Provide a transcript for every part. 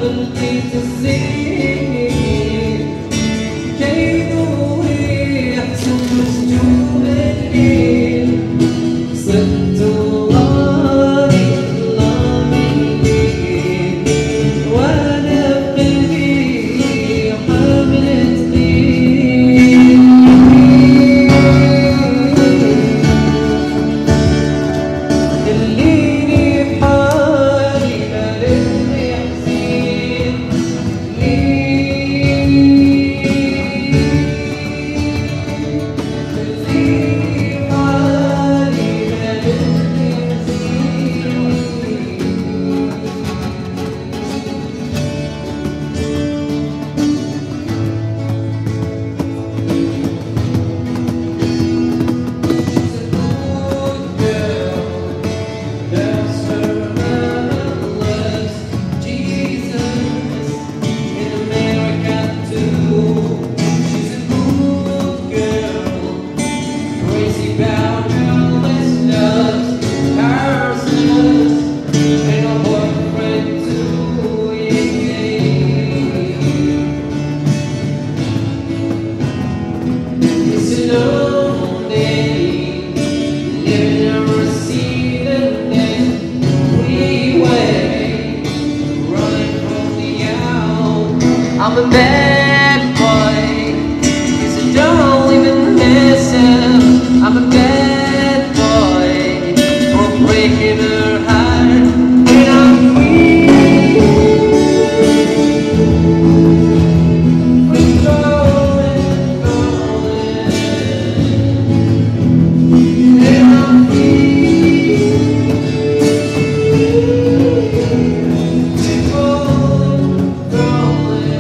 خلقت الزين كي نريح نجوم الليل صرت الله الليل وانا بقلبي حملة طين خليني بحالي ما رحني حزين I'm a bad boy, 'cause I don't even listen. I'm a bad boy for breaking her heart. When I'm free, we're going, when I'm free, we're going.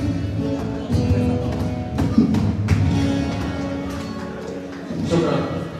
شكرا.